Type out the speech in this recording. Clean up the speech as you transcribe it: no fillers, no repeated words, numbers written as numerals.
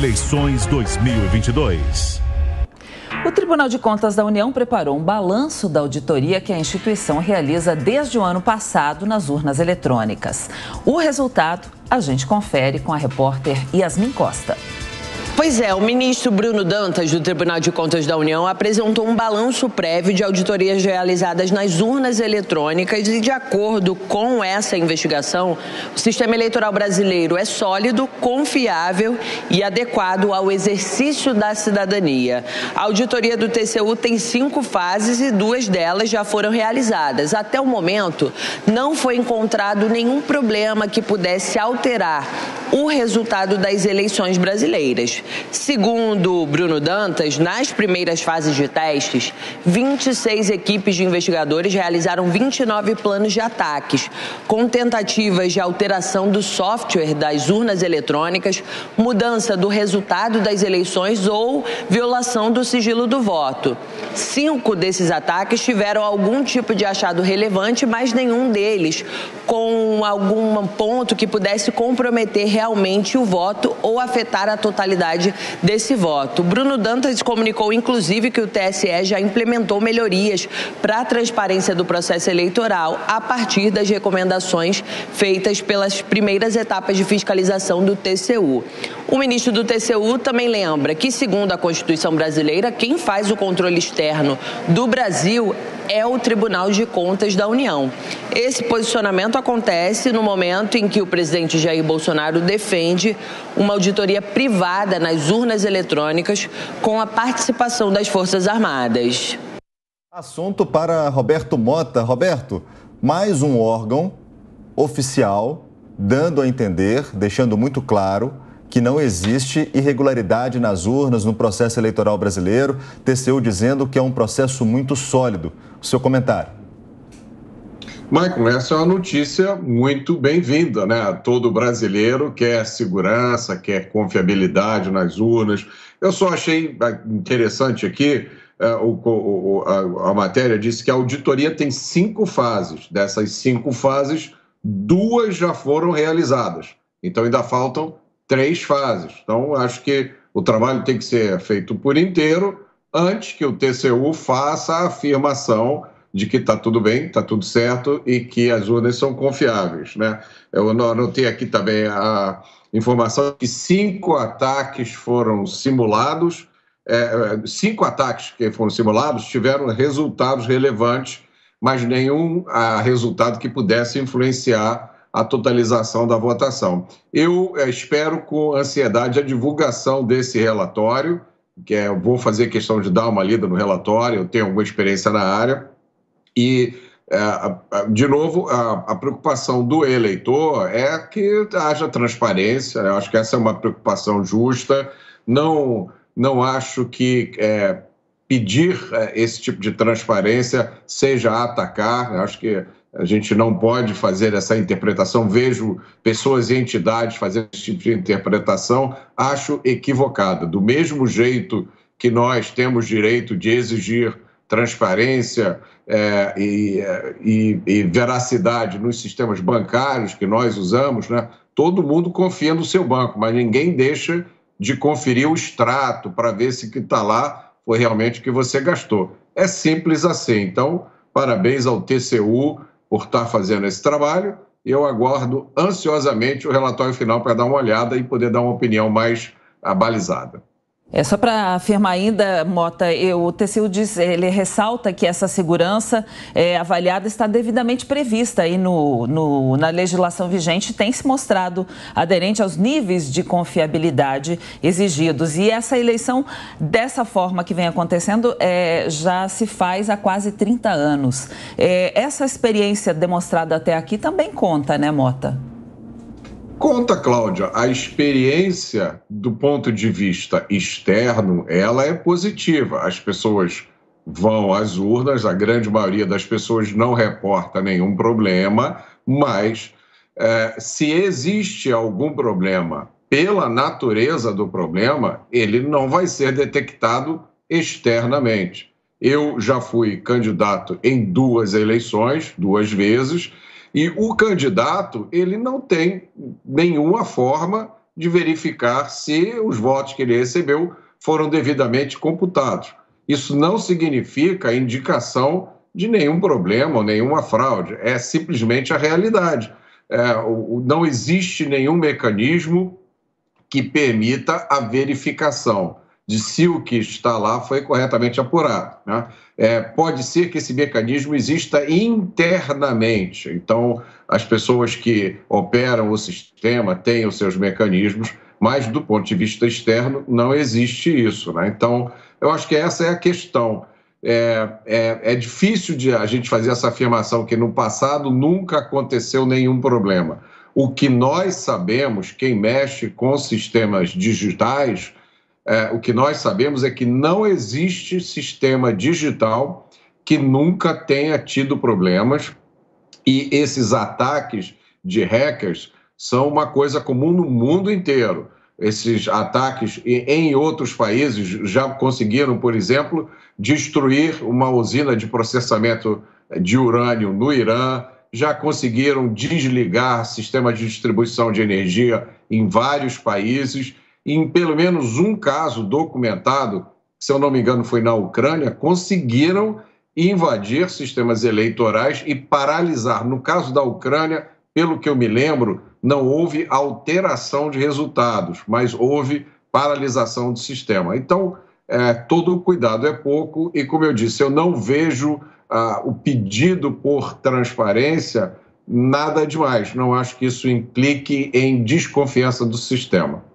Eleições 2022. O Tribunal de Contas da União preparou um balanço da auditoria que a instituição realiza desde o ano passado nas urnas eletrônicas. O resultado a gente confere com a repórter Yasmin Costa. Pois é, o ministro Bruno Dantas, do Tribunal de Contas da União, apresentou um balanço prévio de auditorias realizadas nas urnas eletrônicas e, de acordo com essa investigação, o sistema eleitoral brasileiro é sólido, confiável e adequado ao exercício da cidadania. A auditoria do TCU tem 5 fases e 2 delas já foram realizadas. Até o momento, não foi encontrado nenhum problema que pudesse alterar o resultado das eleições brasileiras. Segundo Bruno Dantas, nas primeiras fases de testes, 26 equipes de investigadores realizaram 29 planos de ataques, com tentativas de alteração do software das urnas eletrônicas, mudança do resultado das eleições ou violação do sigilo do voto. 5 desses ataques tiveram algum tipo de achado relevante, mas nenhum deles com algum ponto que pudesse comprometer realmente o voto ou afetar a totalidade desse voto. Bruno Dantas comunicou, inclusive, que o TSE já implementou melhorias para a transparência do processo eleitoral a partir das recomendações feitas pelas primeiras etapas de fiscalização do TCU. O ministro do TCU também lembra que, segundo a Constituição brasileira, quem faz o controle externo do Brasil é o Tribunal de Contas da União. Esse posicionamento acontece no momento em que o presidente Jair Bolsonaro defende uma auditoria privada nas urnas eletrônicas com a participação das Forças Armadas. Assunto para Roberto Mota. Roberto, mais um órgão oficial dando a entender, deixando muito claro que não existe irregularidade nas urnas, no processo eleitoral brasileiro. TCU dizendo que é um processo muito sólido. O seu comentário. Michael, essa é uma notícia muito bem-vinda, né? Todo brasileiro quer segurança, quer confiabilidade nas urnas. Eu só achei interessante aqui, a matéria disse que a auditoria tem 5 fases. Dessas 5 fases, 2 já foram realizadas. Então ainda faltam 3 fases. Então, acho que o trabalho tem que ser feito por inteiro antes que o TCU faça a afirmação de que está tudo bem, está tudo certo e que as urnas são confiáveis, né? Eu anotei aqui também a informação de que 5 ataques foram simulados, 5 ataques que foram simulados tiveram resultados relevantes, mas nenhum resultado que pudesse influenciar a totalização da votação. Eu espero com ansiedade a divulgação desse relatório, eu vou fazer questão de dar uma lida no relatório, eu tenho alguma experiência na área, e, de novo, a preocupação do eleitor é que haja transparência. Eu acho que essa é uma preocupação justa. Não acho que pedir esse tipo de transparência seja atacar. Eu acho que a gente não pode fazer essa interpretação. Vejo pessoas e entidades fazendo esse tipo de interpretação, acho equivocada. Do mesmo jeito que nós temos direito de exigir transparência e veracidade nos sistemas bancários que nós usamos, né? Todo mundo confia no seu banco, mas ninguém deixa de conferir o extrato para ver se o que está lá foi realmente o que você gastou. É simples assim. Então, parabéns ao TCU por estar fazendo esse trabalho. Eu aguardo ansiosamente o relatório final para dar uma olhada e poder dar uma opinião mais abalizada. Só para afirmar ainda, Mota, o TCU diz, ele ressalta que essa segurança avaliada está devidamente prevista aí na legislação vigente, tem se mostrado aderente aos níveis de confiabilidade exigidos. E essa eleição, dessa forma que vem acontecendo, já se faz há quase 30 anos. Essa experiência demonstrada até aqui também conta, né, Mota? Conta, Cláudia. A experiência do ponto de vista externo, ela é positiva. As pessoas vão às urnas, a grande maioria das pessoas não reporta nenhum problema, mas se existe algum problema pela natureza do problema, ele não vai ser detectado externamente. Eu já fui candidato em 2 eleições, 2 vezes, e o candidato, ele não tem nenhuma forma de verificar se os votos que ele recebeu foram devidamente computados. Isso não significa indicação de nenhum problema ou nenhuma fraude, é simplesmente a realidade. Não existe nenhum mecanismo que permita a verificação de se o que está lá foi corretamente apurado, né? Pode ser que esse mecanismo exista internamente, então as pessoas que operam o sistema têm os seus mecanismos, mas do ponto de vista externo não existe isso, né? Então, eu acho que essa é a questão. É difícil de a gente fazer essa afirmação que no passado nunca aconteceu nenhum problema. O que nós sabemos, quem mexe com sistemas digitais, o que nós sabemos é que não existe sistema digital que nunca tenha tido problemas, e esses ataques de hackers são uma coisa comum no mundo inteiro. Esses ataques em outros países já conseguiram, por exemplo, destruir uma usina de processamento de urânio no Irã, já conseguiram desligar sistemas de distribuição de energia em vários países. Em pelo menos um caso documentado, se eu não me engano foi na Ucrânia, conseguiram invadir sistemas eleitorais e paralisar. No caso da Ucrânia, pelo que eu me lembro, não houve alteração de resultados, mas houve paralisação do sistema. Então, todo cuidado é pouco e, como eu disse, eu não vejo o pedido por transparência nada demais. Não acho que isso implique em desconfiança do sistema.